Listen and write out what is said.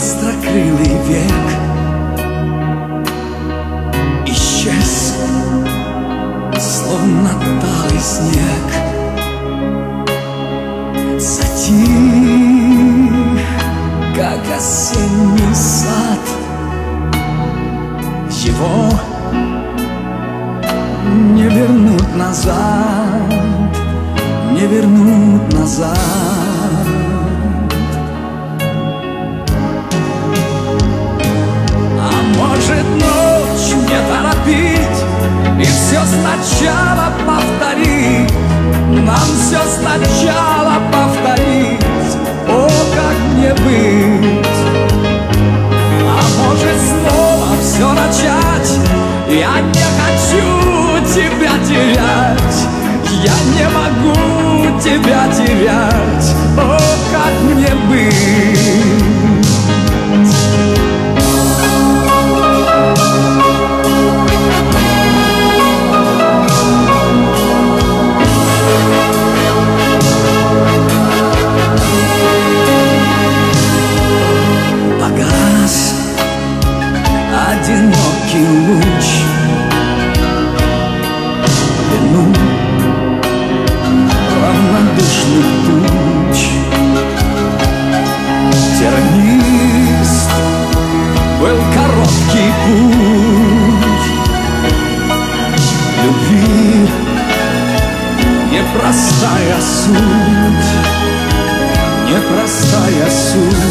быстрокрылый век исчез, словно талый снег. Затих, как осенний сад. Его не вернуть назад, не вернуть назад. А может, ночь не торопить и все сначала повторить, нам все сначала повторить, о, как мне быть. А может, снова все начать, я не хочу тебя терять, я не могу тебя терять, о, как мне быть. Погас одинокий луч, вину равнодушных туч. Тернист был короткий путь любви, непростая суть, непростая суть.